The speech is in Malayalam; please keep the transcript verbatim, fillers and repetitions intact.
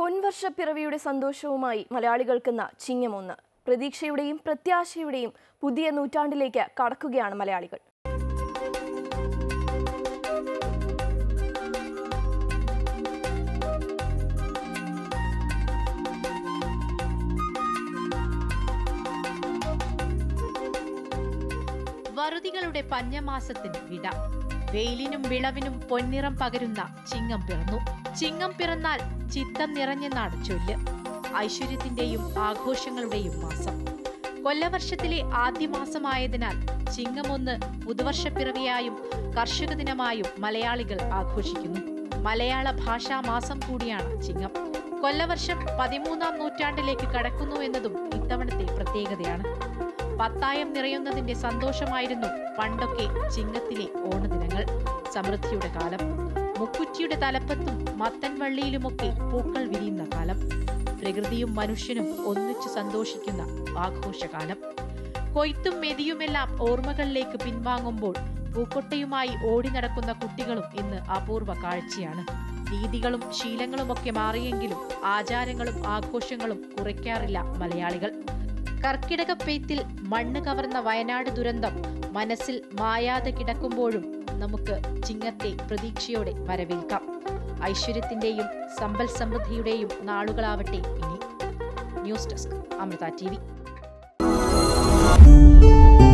പൊൻവർഷപ്പിറവിയുടെ സന്തോഷവുമായി മലയാളികൾക്കെന്ന ചിങ്ങമൊന്ന്. പ്രതീക്ഷയുടെയും പ്രത്യാശയുടെയും പുതിയ നൂറ്റാണ്ടിലേക്ക് കടക്കുകയാണ് മലയാളികൾ. വറുതികളുടെ പഞ്ഞമാസത്തിന് വിട. വെയിലിനും വിളവിനും പൊന്നിറം പകരുന്ന ചിങ്ങം പിറന്നു. ചിങ്ങം പിറന്നാൽ ചിത്തം നിറഞ്ഞെന്നാണ് ചൊല്ല്. ഐശ്വര്യത്തിന്റെയും ആഘോഷങ്ങളുടെയും മാസം. കൊല്ലവർഷത്തിലെ ആദ്യ മാസമായതിനാൽ ചിങ്ങമൊന്ന് പുതുവർഷപ്പിറവിയായും കർഷക ദിനമായും മലയാളികൾ ആഘോഷിക്കുന്നു. മലയാള ഭാഷാ മാസം കൂടിയാണ് ചിങ്ങം. കൊല്ലവർഷം പതിമൂന്നാം നൂറ്റാണ്ടിലേക്ക് കടക്കുന്നു എന്നതും ഇത്തവണത്തെ പ്രത്യേകതയാണ്. പത്തായം നിറയുന്നതിന്റെ സന്തോഷമായിരുന്നു പണ്ടൊക്കെ ചിങ്ങത്തിലെ ഓണദിനങ്ങൾ. സമൃദ്ധിയുടെ കാലം. മുക്കുറ്റിയുടെ തലപ്പത്തും മത്തൻവള്ളിയിലുമൊക്കെ പൂക്കൾ വിരിയുന്ന കാലം. പ്രകൃതിയും മനുഷ്യനും ഒന്നിച്ചു സന്തോഷിക്കുന്ന ആഘോഷകാലം. കൊയ്ത്തും മെതിയുമെല്ലാം ഓർമ്മകളിലേക്ക് പിൻവാങ്ങുമ്പോൾ പൂക്കൊട്ടയുമായി ഓടി നടക്കുന്ന കുട്ടികളും ഇന്ന് അപൂർവ കാഴ്ചയാണ്. രീതികളും ശീലങ്ങളുമൊക്കെ മാറിയെങ്കിലും ആചാരങ്ങളും ആഘോഷങ്ങളും കുറയ്ക്കാറില്ല മലയാളികൾ. കർക്കിടക പെയ്ത്തിൽ മണ്ണ് കവർന്ന വയനാട് ദുരന്തം മനസ്സിൽ മായാതെ കിടക്കുമ്പോഴും നമുക്ക് ചിങ്ങത്തെ പ്രതീക്ഷയോടെ വരവേൽക്കാം. ഐശ്വര്യത്തിന്റെയും സമ്പൽ സമൃദ്ധിയുടെയും നാളുകളാവട്ടെ ഇനി. News desk, Amrita T V.